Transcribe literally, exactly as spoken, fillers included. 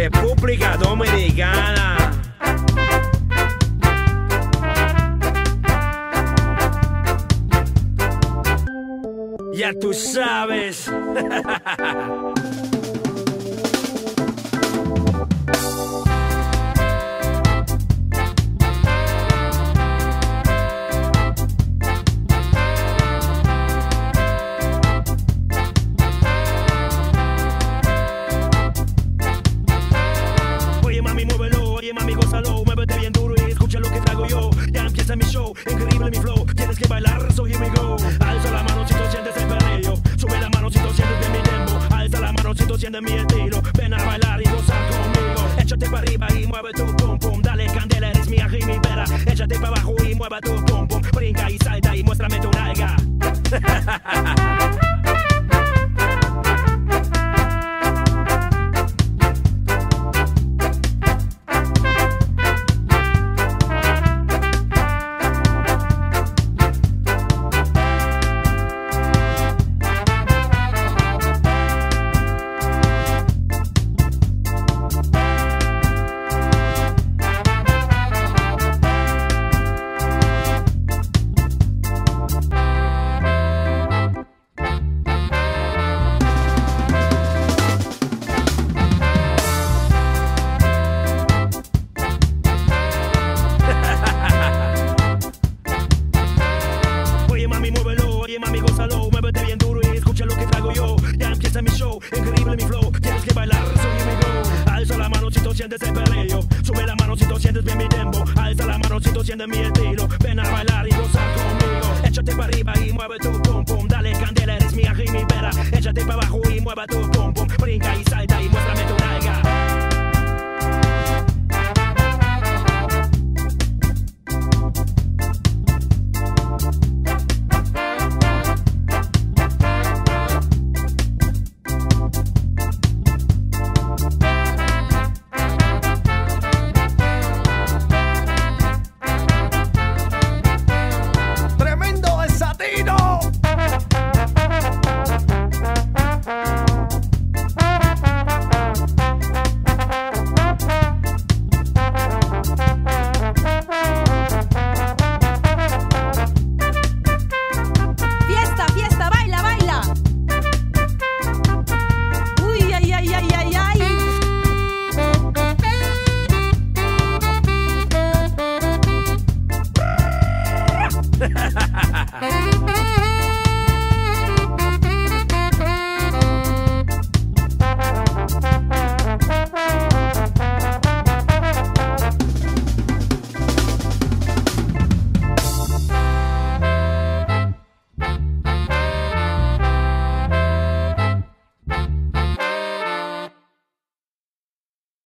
República Dominicana. Ya tú sabes. Oye mami, muévelo, oye mami, gózalo, muévete bien duro y escucha lo que traigo yo. Ya empieza mi show, increíble mi flow, tienes que bailar, so here we go. Alza la mano si tú sientes el perreo, sube la mano si tú sientes de mi tempo. Alza la mano si tú sientes mi estilo, ven a bailar y gozar conmigo. Échate para arriba y mueve tu pum pum, dale candela, eres mi ají, mi pera. Échate para abajo y mueve tu pum pum, brinca y salta y muéstrame tu nalga. Oye mami, gózalo, muévete bien duro y escucha lo que traigo yo. Ya empieza mi show, increíble mi flow, tienes que bailar, so here we go. Alza la mano si tú sientes el perreo, sube la mano si tú sientes bien mi tempo. Alza la mano si tú sientes mi estilo, ven a bailar y gozar conmigo. Échate para arriba y mueve tu pum pum, dale candela, eres mi ají, mi pera. Échate para abajo y mueve tu pum pum, brinca y salta y muéstrame tu nalga.